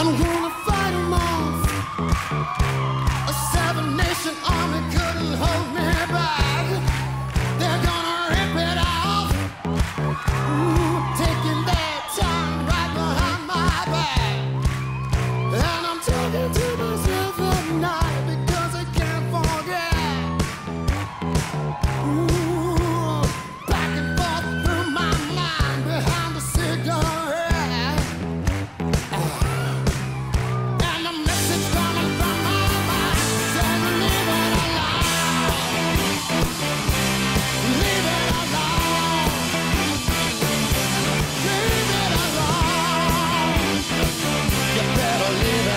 I'm gonna fight 'em off. A seven-nation army couldn't hold me back. They're gonna rip it off. Ooh, taking their time right behind my back. And I'm talking to myself at night because I can't forget. Ooh, back and forth through my mind behind the cigarette. And a message coming from my mind saying leave it alone. Leave it alone. Leave it alone. You better leave it